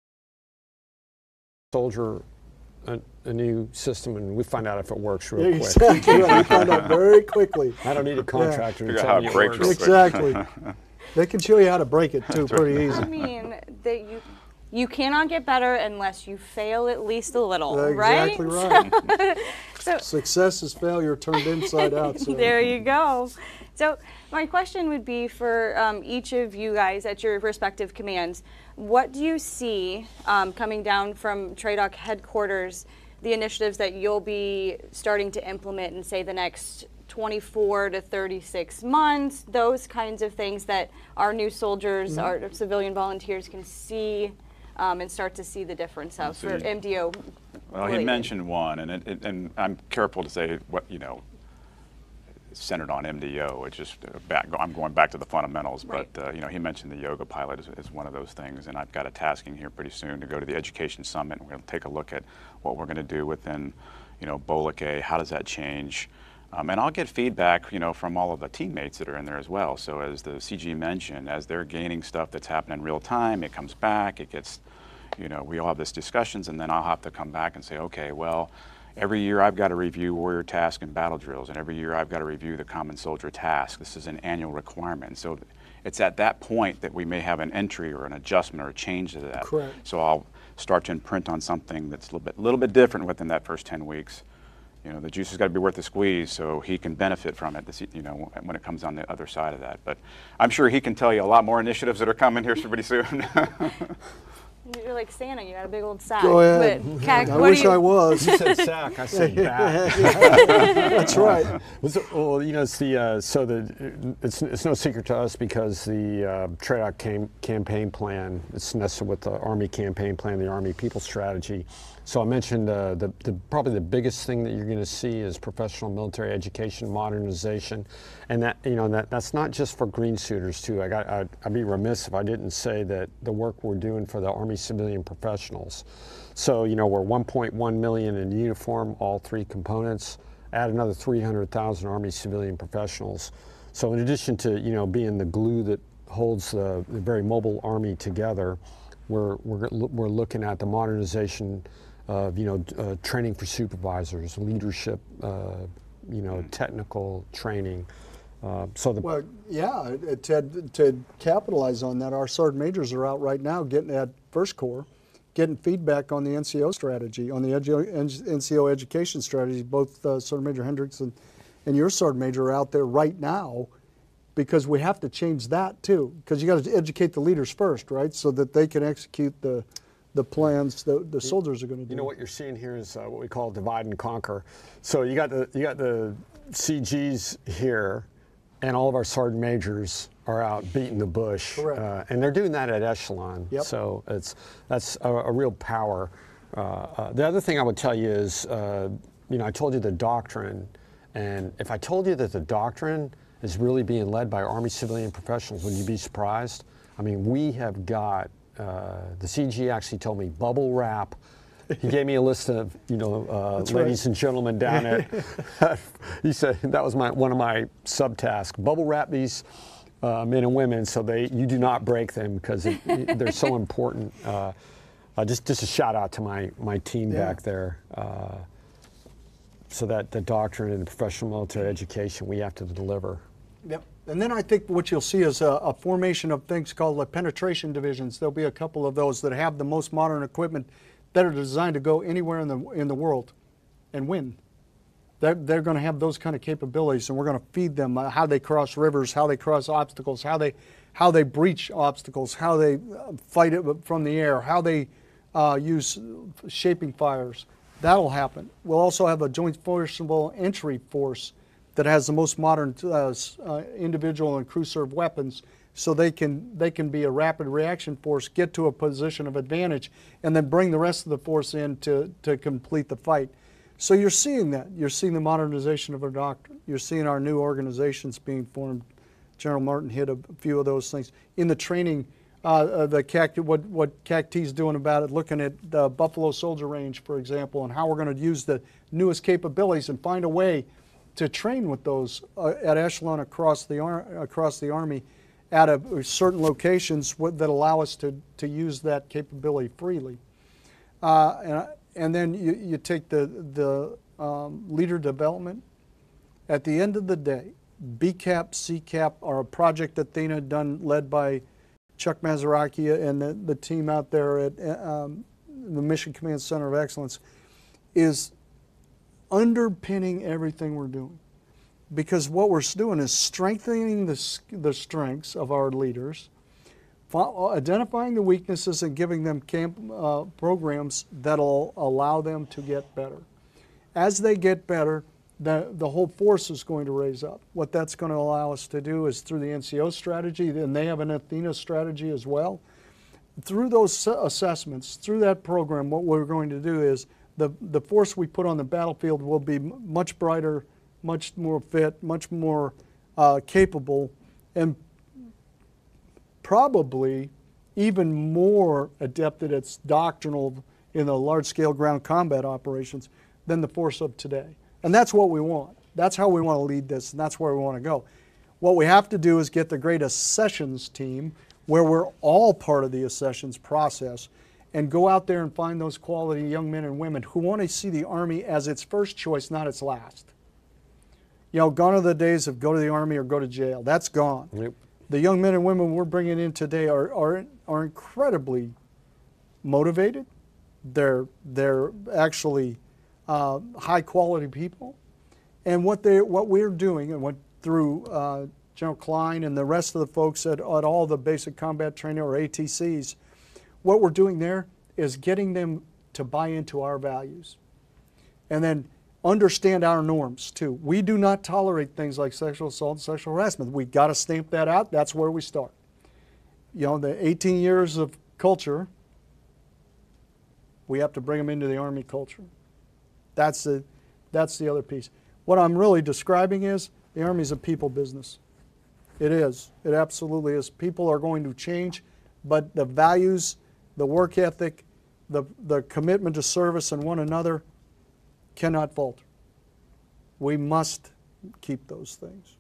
Soldier a, a new system and we find out if it works real quick. Exactly right. We found out very quickly. I don't need a contractor to Figure out tell how me it it breaks works. real quick. Exactly. They can show you how to break it too, pretty easy. I mean, that you you cannot get better unless you fail at least a little, Exactly right? right. So Success is failure turned inside out. So. there you go. So my question would be for um, each of you guys at your respective commands, what do you see um, coming down from TRADOC headquarters, the initiatives that you'll be starting to implement in, say, the next twenty-four to thirty-six months, those kinds of things that our new soldiers, Mm-hmm. our civilian volunteers can see um, and start to see the difference of for see. M D O? Well, he related. mentioned one, and it, it, and I'm careful to say what you know. Centered on M D O, it's just uh, back. I'm going back to the fundamentals, Right. but uh, you know, he mentioned the yoga pilot is, is one of those things, and I've got a tasking here pretty soon to go to the Education Summit. And we're going to take a look at what we're going to do within, you know, B O L I C. How does that change? Um, and I'll get feedback, you know, from all of the teammates that are in there as well. So as the C G mentioned, as they're gaining stuff that's happening in real time, it comes back, it gets, you know, we all have these discussions, and then I'll have to come back and say, okay, well, Every year I've got to review warrior task and battle drills, and every year I've got to review the common soldier task. This is an annual requirement. So it's at that point that we may have an entry or an adjustment or a change to that. Correct. So I'll start to imprint on something that's a little bit, little bit different within that first ten weeks. You know, the juice has got to be worth the squeeze, so he can benefit from it, this, you know, when it comes on the other side of that. But I'm sure he can tell you a lot more initiatives that are coming here pretty soon. You're like Santa, you got a big old sack. Go ahead. But, C A C, I what wish do you, I was. You said sack, I said back. That's right. Well, you know, it's the uh, so the it's it's no secret to us because the uh, TRADOC cam campaign plan it's nested with the Army campaign plan, the Army People Strategy. So I mentioned uh, the, the probably the biggest thing that you're going to see is professional military education modernization, and that you know that that's not just for green suiters too. I got I'd, I'd be remiss if I didn't say that the work we're doing for the Army civilian professionals. So you know we're one point one million in uniform, all three components. Add another three hundred thousand Army civilian professionals. So in addition to you know being the glue that holds the, the very mobile Army together, we're we're we're looking at the modernization of you know uh, training for supervisors, leadership, uh, you know technical training. Uh, so the Well, yeah, to, to capitalize on that, our sergeant majors are out right now getting at First Corps, getting feedback on the N C O strategy, on the edu N C O education strategy. Both uh, Sergeant Major Hendricks and, and your sergeant major are out there right now, because we have to change that too, because you got to educate the leaders first, right, so that they can execute the the plans the, the soldiers are going to do. You know what you're seeing here is uh, what we call divide and conquer. So you got the you got the C Gs here, and all of our sergeant majors are out beating the bush. Correct. Uh, and they're doing that at echelon. Yep. So it's that's a, a real power. Uh, uh, the other thing I would tell you is, uh, you know, I told you the doctrine, and if I told you that the doctrine is really being led by Army civilian professionals, would you be surprised? I mean, we have got. Uh, the C G actually told me bubble wrap. He gave me a list of, you know, uh, ladies right. and gentlemen down at, he said that was my one of my subtasks. Bubble wrap these uh, men and women so they you do not break them because it, it, they're so important. Uh, uh, just just a shout out to my my team Yeah. back there. Uh, so that the doctrine and the professional military education we have to deliver. Yep. And then I think what you'll see is a, a formation of things called like penetration divisions. There'll be a couple of those that have the most modern equipment that are designed to go anywhere in the in the world and win. They're, they're going to have those kind of capabilities, and we're going to feed them uh, how they cross rivers, how they cross obstacles, how they how they breach obstacles, how they uh, fight it from the air, how they uh, use shaping fires. That'll happen. We'll also have a joint forcible entry force that has the most modern uh, uh, individual and crew serve weapons, so they can they can be a rapid reaction force, get to a position of advantage, and then bring the rest of the force in to, to complete the fight. So you're seeing that. You're seeing the modernization of our doctrine. You're seeing our new organizations being formed. General Martin hit a few of those things. In the training, uh, uh, the C A C, what, what C A C T is doing about it, looking at the Buffalo Soldier Range, for example, and how we're going to use the newest capabilities and find a way to train with those uh, at echelon across the ar across the Army at a, certain locations that allow us to, to use that capability freely. Uh, and, and then you, you take the, the um, leader development. At the end of the day, B CAP, C CAP are a Project Athena done, led by Chuck Mazaraki and the, the team out there at um, the Mission Command Center of Excellence, is underpinning everything we're doing, because what we're doing is strengthening the, the strengths of our leaders, identifying the weaknesses and giving them camp uh, programs that'll allow them to get better. As they get better, the, the whole force is going to raise up. What that's going to allow us to do is through the N C O strategy, and they have an Athena strategy as well. Through those assessments, through that program, what we're going to do is The, the force we put on the battlefield will be much brighter, much more fit, much more uh, capable, and probably even more adept at its doctrinal in the large-scale ground combat operations than the force of today. And that's what we want. That's how we want to lead this, and that's where we want to go. What we have to do is get the great accessions team, where we're all part of the accessions process, and go out there and find those quality young men and women who want to see the Army as its first choice, not its last. You know, gone are the days of go to the Army or go to jail. That's gone. Yep. The young men and women we're bringing in today are, are, are incredibly motivated. They're, they're actually uh, high quality people. And what, they, what we're doing, and what through uh, General Kline and the rest of the folks at, at all the basic combat training or A T Cs, what we're doing there is getting them to buy into our values. And then understand our norms too. We do not tolerate things like sexual assault and sexual harassment. We've got to stamp that out. That's where we start. You know, the eighteen years of culture, we have to bring them into the Army culture. That's the, that's the other piece. What I'm really describing is the Army's a people business. It is. It absolutely is. People are going to change, but the values, the work ethic, the, the commitment to service and one another cannot falter. We must keep those things.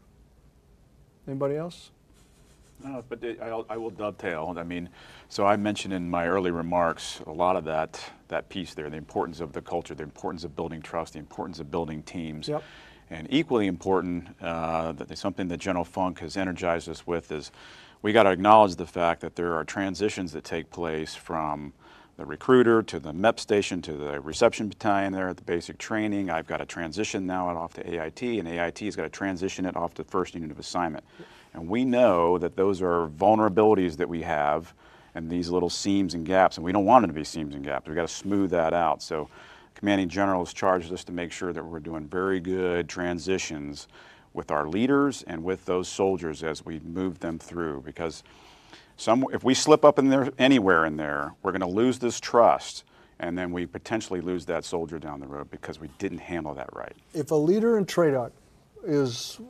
Anybody else? No, but it, I'll, I will dovetail. I mean, so I mentioned in my early remarks a lot of that, that piece there, the importance of the culture, the importance of building trust, the importance of building teams. Yep. And equally important, uh, that there's something that General Funk has energized us with is we got to acknowledge the fact that there are transitions that take place from the recruiter to the M E P station to the reception battalion there at the basic training. I've got to transition now off to A I T, and A I T has got to transition it off to the first unit of assignment. And we know that those are vulnerabilities that we have and these little seams and gaps, and we don't want them to be seams and gaps. We've got to smooth that out. So Commanding General has charged us to make sure that we're doing very good transitions with our leaders and with those soldiers as we move them through, because some, if we slip up in there anywhere in there, we're going to lose this trust, and then we potentially lose that soldier down the road because we didn't handle that right. If a leader in TRADOC is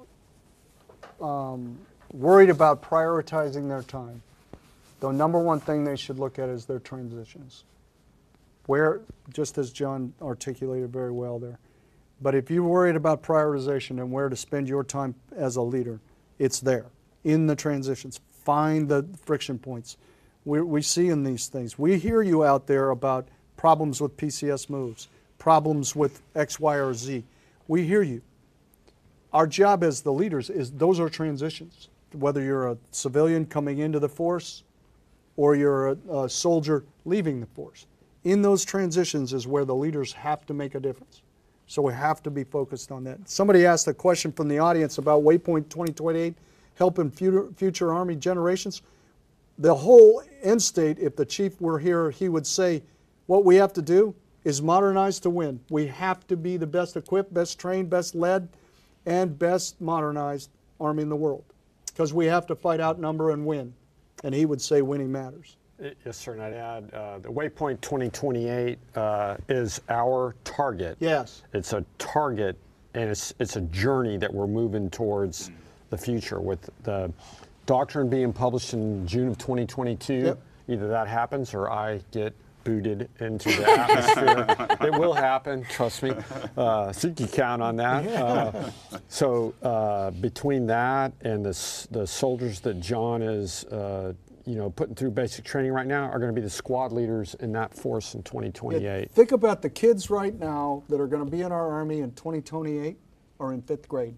um, worried about prioritizing their time, the number one thing they should look at is their transitions. Where, just as John articulated very well there. But if you're worried about prioritization and where to spend your time as a leader, it's there, in the transitions. Find the friction points. We, we see in these things. We hear you out there about problems with P C S moves, problems with X, Y, or Z. We hear you. Our job as the leaders is those are transitions. Whether you're a civilian coming into the force or you're a, a soldier leaving the force. In those transitions is where the leaders have to make a difference. So we have to be focused on that. Somebody asked a question from the audience about Waypoint twenty twenty-eight, helping future, future Army generations. The whole end state, if the chief were here, he would say, what we have to do is modernize to win. We have to be the best equipped, best trained, best led, and best modernized Army in the world. Because we have to fight outnumber and win. And he would say winning matters. Yes, sir, and I'd add, uh, the Waypoint twenty twenty-eight uh, is our target. Yes. It's a target, and it's, it's a journey that we're moving towards the future with the doctrine being published in June of twenty twenty-two. Yep. Either that happens or I get booted into the atmosphere. It will happen, trust me. Uh, so you can count on that. Uh, so uh, between that and the, the soldiers that John is uh, you know, putting through basic training right now are going to be the squad leaders in that force in twenty twenty-eight. Yeah, think about the kids right now that are going to be in our Army in twenty twenty-eight are in fifth grade.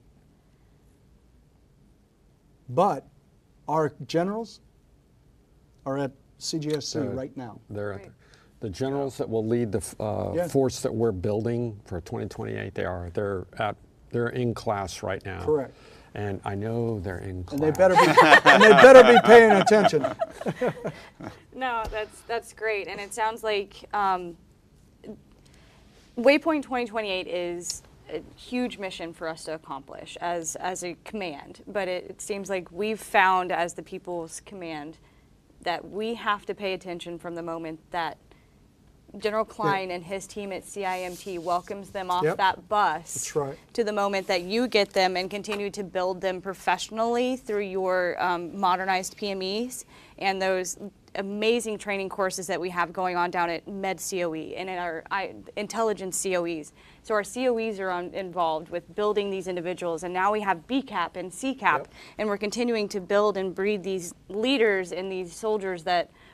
But our generals are at C G S C uh, right now. They're at the, the generals that will lead the uh, yeah. force that we're building for twenty twenty-eight. They are. They're at. They're in class right now. Correct. And I know they're in class. And they better be, and they better be paying attention. No, that's that's great, and it sounds like um, Waypoint twenty twenty-eight is a huge mission for us to accomplish as as a command. But it, it seems like we've found, as the People's Command, that we have to pay attention from the moment that General Kline yeah. and his team at C I M T welcomes them off yep. that bus. That's right. To the moment that you get them and continue to build them professionally through your um, modernized P M Es and those amazing training courses that we have going on down at Med C O E and in our I, intelligence C O Es. So our C O Es are on, involved with building these individuals, and now we have B CAP and C CAP, yep. and we're continuing to build and breed these leaders and these soldiers that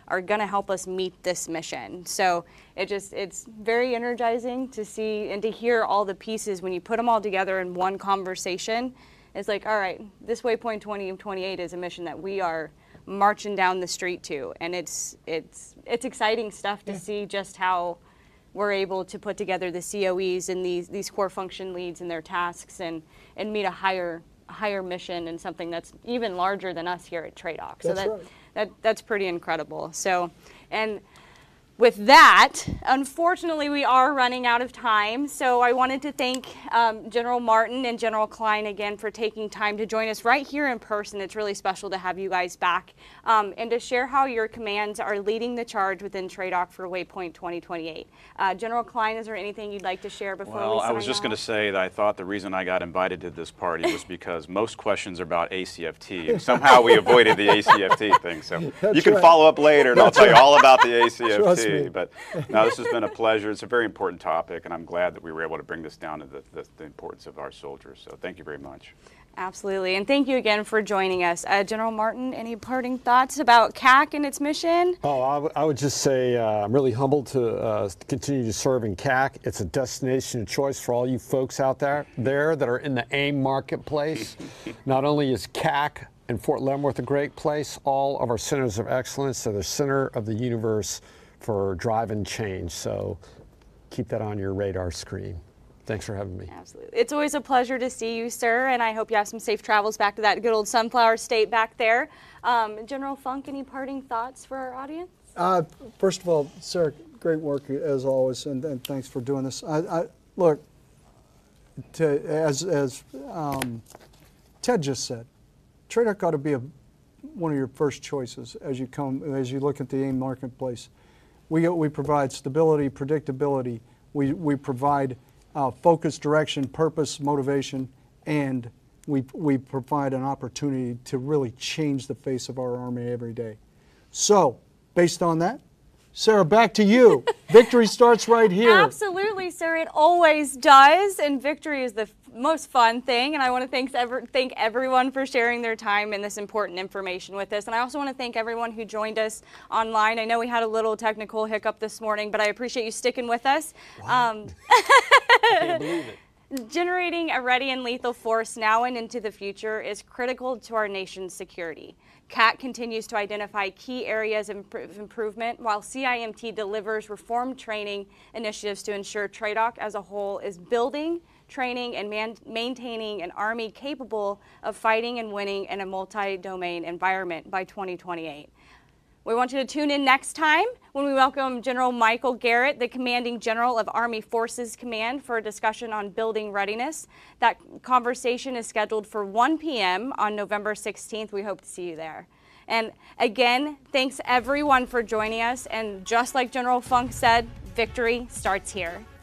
are going to help us meet this mission. So it just, it's very energizing to see and to hear all the pieces when you put them all together in one conversation. It's like, all right, this Waypoint twenty twenty-eight is a mission that we are marching down the street to, and it's it's it's exciting stuff to yeah. see just how we're able to put together the C O Es and these these core function leads and their tasks and and meet a higher higher mission and something that's even larger than us here at TRADOC. So that's that, right. that that's pretty incredible. So and with that, unfortunately, we are running out of time, so I wanted to thank um, General Martin and General Kline again for taking time to join us right here in person. It's really special to have you guys back um, and to share how your commands are leading the charge within TRADOC for Waypoint twenty twenty-eight. Uh, General Kline, is there anything you'd like to share before well, we sign Well, I was just off? going to say that I thought the reason I got invited to this party was because most questions are about A C F T, and somehow we avoided the A C F T thing. So That's you can right. follow up later, and That's I'll tell right. you all about the A C F T. Trust me. But no, this has been a pleasure. It's a very important topic, and I'm glad that we were able to bring this down to the, the, the importance of our soldiers. So thank you very much. Absolutely, and thank you again for joining us. Uh, General Martin, any parting thoughts about C A C and its mission? Oh, I, w I would just say uh, I'm really humbled to uh, continue to serve in C A C. It's a destination of choice for all you folks out there, there that are in the AIM marketplace. Not only is C A C and Fort Leavenworth a great place, all of our centers of excellence are the center of the universe for driving change. So keep that on your radar screen. Thanks for having me. Absolutely. It's always a pleasure to see you, sir, and I hope you have some safe travels back to that good old Sunflower State back there. Um, General Funk, any parting thoughts for our audience? Uh, first of all, Sarah, great work as always, and, and thanks for doing this. I, I, look, to, as, as um, Ted just said, TRADOC ought to be a, one of your first choices as you come, as you look at the AIM marketplace. We, we provide stability, predictability. We, we provide uh, focus, direction, purpose, motivation, and we, we provide an opportunity to really change the face of our Army every day. So, based on that, Sarah, back to you. Victory starts right here. Absolutely, sir. It always does, and victory is the f most fun thing. And I want to thank, ever thank everyone for sharing their time and this important information with us. And I also want to thank everyone who joined us online. I know we had a little technical hiccup this morning, but I appreciate you sticking with us. Um, I can't believe it. Generating a ready and lethal force now and into the future is critical to our nation's security. C A C continues to identify key areas of improvement, while C I M T delivers reformed training initiatives to ensure TRADOC as a whole is building, training, and man maintaining an Army capable of fighting and winning in a multi-domain environment by twenty twenty-eight. We want you to tune in next time when we welcome General Michael Garrett, the Commanding General of Army Forces Command, for a discussion on building readiness. That conversation is scheduled for one p m on November sixteenth. We hope to see you there. And again, thanks everyone for joining us. And just like General Funk said, victory starts here.